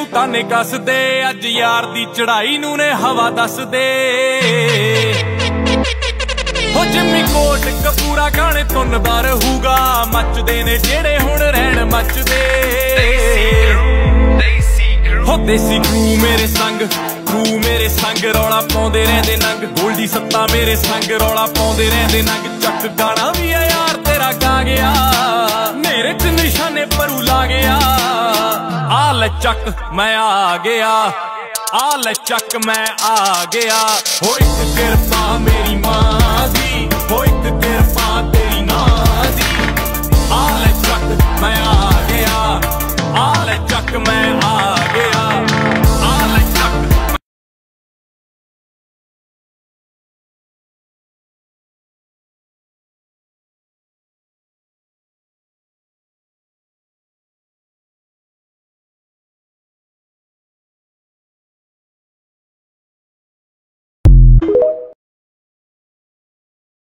ताने कस दे, अज यार दी चढ़ाई नू ने हवा दस दे। हो जिम्मी कोट कपूरा गाने तुन बार होगा, मचदे ने जेड़े हुण रहन मचदे। हो देसी क्रू मेरे संग रौला पाउंदे रहिंदे नंग, गोल्डी सत्ता मेरे संग रौला पाउंदे रहिंदे नंग। चक गाना भी है यार तेरा गा गया, मेरे च निशाने परू ला गया। आ ले चक मैं आ गया, आ ले चक मैं आ गया। हो इक किरपा मेरी मां दी, हो इक किरपा तेरी नां दी। आ ले चक मैं आ